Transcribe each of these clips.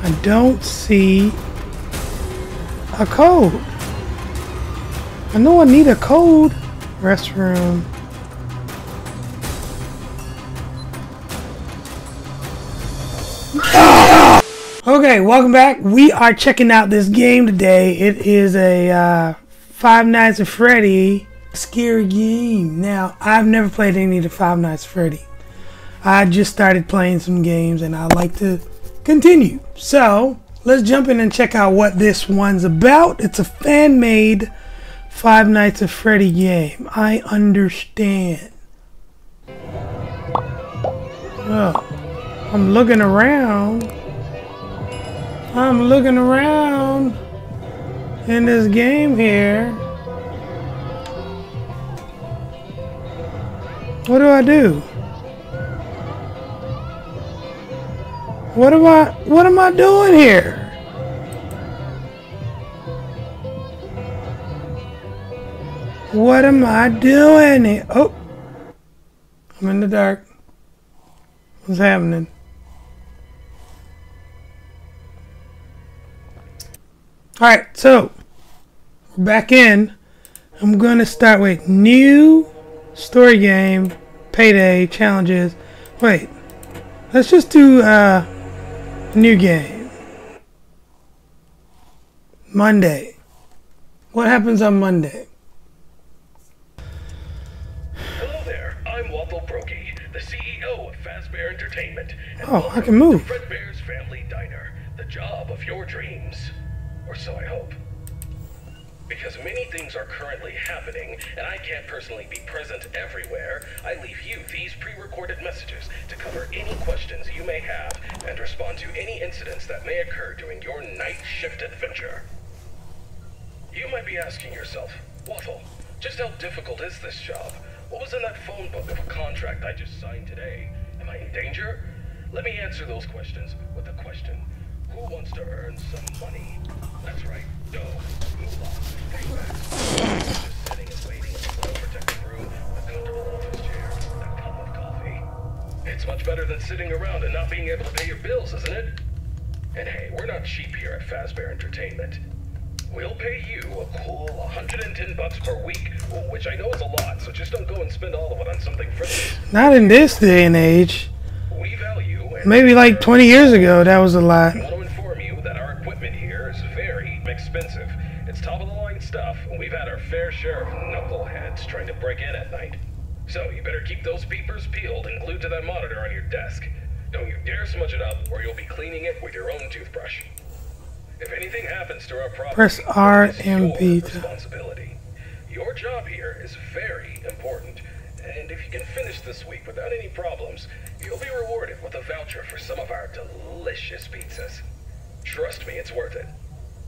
I don't see a code. I know I need a code. Restroom. Okay, welcome back. We are checking out this game today. It is a Five Nights at Freddy scary game. Now, I've never played any of the Five Nights at Freddy. I just started playing some games and I'd like to continue. So, let's jump in and check out what this one's about. It's a fan-made Five Nights at Freddy game. I understand. Oh, I'm looking around. I'm looking around in this game here. What do I do? What am I doing here? What am I doing here? Oh, I'm in the dark. What's happening? Alright, so we're back in. I'm going to start with new story game, payday, challenges. Wait, let's just do new game. Monday. What happens on Monday? Hello there, I'm Waffle Brokey, the CEO of Fazbear Entertainment. Oh, I can move. Fredbear's Family Diner, the job of your dreams. Or so I hope. Because many things are currently happening, and I can't personally be present everywhere, I leave you these pre-recorded messages to cover any questions you may have and respond to any incidents that may occur during your night shift adventure. You might be asking yourself, Waffle, just how difficult is this job? What was in that phone book of a contract I just signed today? Am I in danger? Let me answer those questions with a question. Who wants to earn some money? That's right. No. Move on. Payback. Just sitting and waiting in a well-protected room with a comfortable office chair and a cup of coffee. It's much better than sitting around and not being able to pay your bills, isn't it? And hey, we're not cheap here at Fazbear Entertainment. We'll pay you a cool $110 per week, which I know is a lot, so just don't go and spend all of it on something frivolous. Not in this day and age. We value and maybe like 20 years ago, that was a lot. I want to inform you that our equipment here is very expensive. It's top-of-the-line stuff, and we've had our fair share of knuckleheads trying to break in at night. So you better keep those peepers peeled and glued to that monitor on your desk. Don't you dare smudge it up, or you'll be cleaning it with your own toothbrush. If anything happens to our property, Press R it's and your B. responsibility. Your job here is very important, and if you can finish this week without any problems, you'll be rewarded with a voucher for some of our delicious pizzas. Trust me, it's worth it.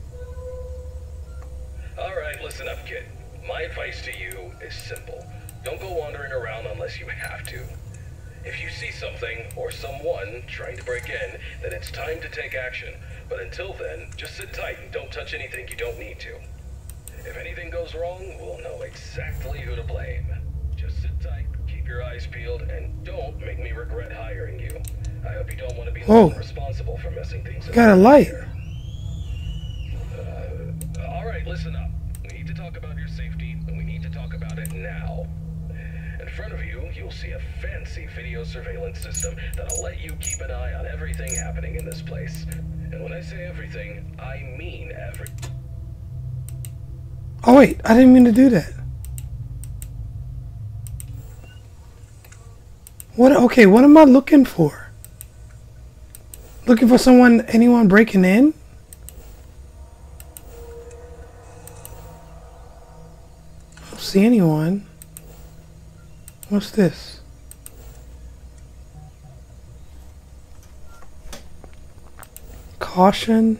Alright, listen up, kid. My advice to you is simple. Don't go wandering around unless you have to. If you see something or someone trying to break in, then it's time to take action. But until then, just sit tight and don't touch anything you don't need to. If anything goes wrong, we'll know exactly who to blame. Just sit tight, keep your eyes peeled, and don't make me regret hiring you. I hope you don't want to be the one responsible for messing things up. Got a light. Alright, listen up. We need to talk about your safety, and we need to talk about it now. In front of you, you'll see a fancy video surveillance system that'll let you keep an eye on everything happening in this place. And when I say everything, I mean everything. Oh wait, I didn't mean to do that. What? Okay, what am I looking for? Looking for anyone breaking in? I don't see anyone. What's this? Caution.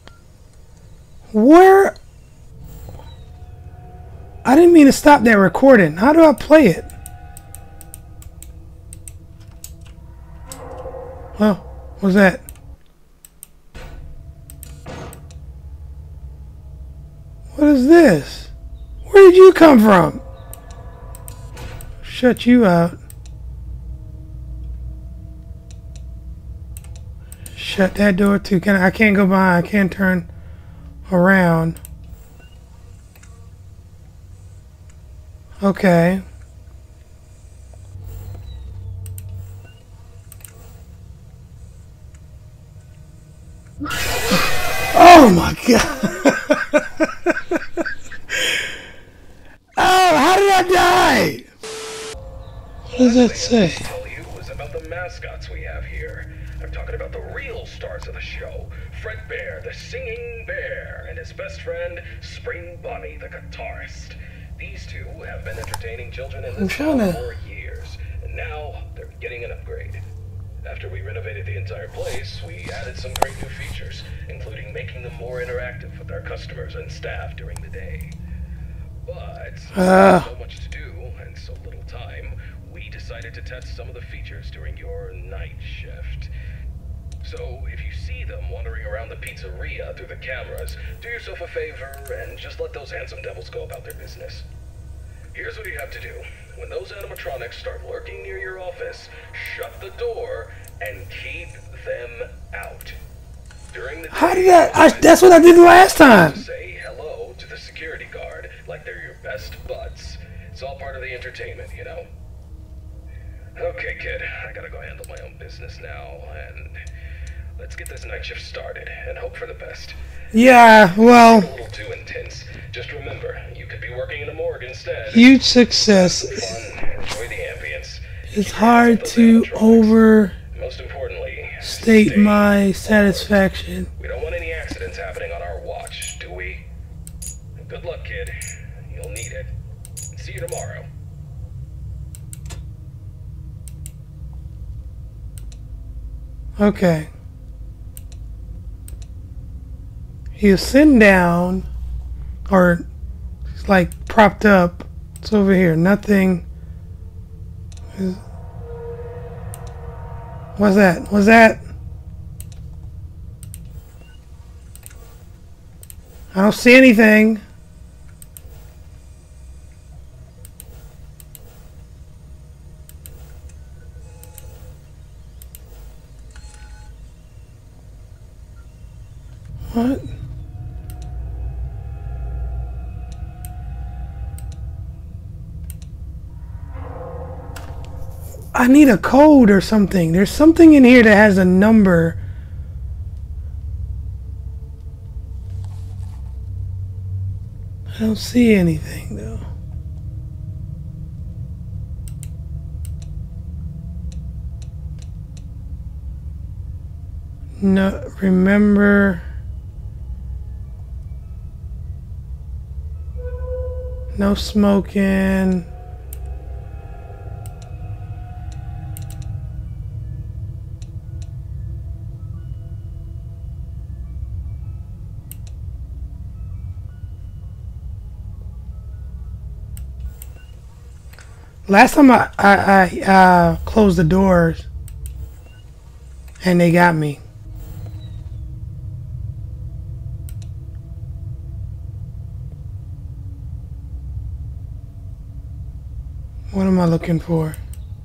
Where? I didn't mean to stop that recording. How do I play it? Oh, what's that? What is this? Where did you come from? Shut you out. Shut that door too. I can't go behind. I can't turn around. Okay. Oh my god. Oh, how did I die? What does that say? Tell you was about the mascots we have here. I'm talking about the real stars of the show. Fredbear, the singing bear, and his best friend, Spring Bunny, the guitarist. These two have been entertaining children in this town for years, and now they're getting an upgrade. After we renovated the entire place, we added some great new features, including making them more interactive with our customers and staff during the day. But so much to do and so little time, we decided to test some of the features during your night shift. So if you see them wandering around the pizzeria through the cameras, do yourself a favor and just let those handsome devils go about their business. Here's what you have to do. When those animatronics start lurking near your office, shut the door and keep them out. During the day, how did that's what I did last time. Say hello to the security guard like they're your best buds. It's all part of the entertainment, you know? Okay, kid, I gotta go handle my own business now, and let's get this night shift started and hope for the best. Yeah, well, A little too intense. Just remember, you could be working in a morgue instead. huge success. Fun, enjoy the ambience. It's hard to Most importantly, overstate my satisfaction. We don't want any accidents happening on our watch, do we? Good luck, kid. You'll need it. See you tomorrow. Okay. He was sitting down, or he's like propped up. It's over here. Nothing. What's that? What's that? I don't see anything. What? I need a code or something. There's something in here that has a number. I don't see anything though. No, remember. No smoking. Last time I closed the doors and they got me. What am I looking for?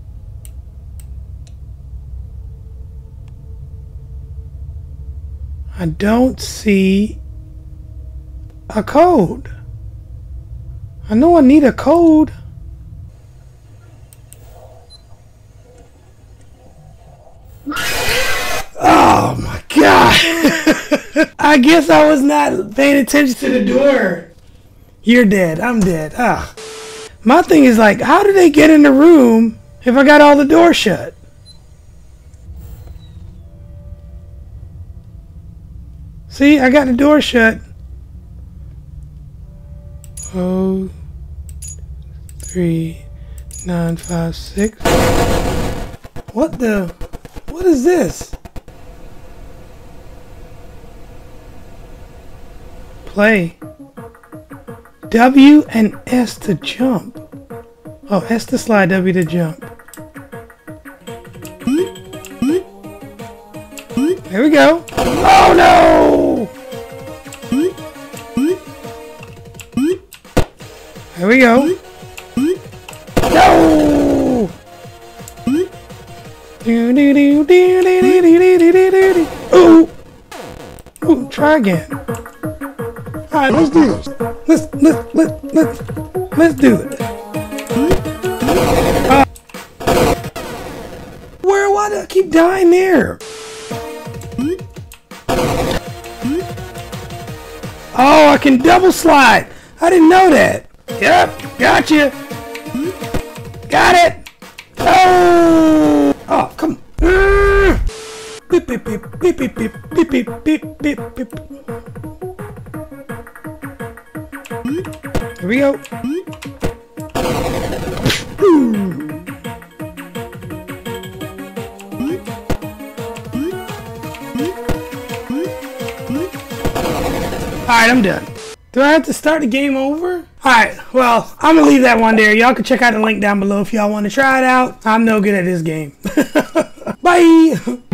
I don't see a code. I know I need a code. Oh my god. I guess I was not paying attention to the door. You're dead. I'm dead. Ah. My thing is like, how do they get in the room if I got all the doors shut? See, I got the door shut. 0, 3, 9, 5, 6. What is this? Play. W and S to jump. Oh, S to slide, W to jump. There we go. Oh no! There we go. No! Ooh, Ooh, try again. Alright, let's do this. Let's do it. Why do I keep dying there? Oh, I can double slide. I didn't know that. Yep, gotcha. Got it. Oh, oh, come on. Beep, beep, beep, beep, beep, beep, beep, beep, beep, beep, beep. Here we go. Alright, I'm done. Do I have to start the game over? Alright, well, I'm gonna leave that one there. Y'all can check out the link down below if y'all want to try it out. I'm no good at this game. Bye!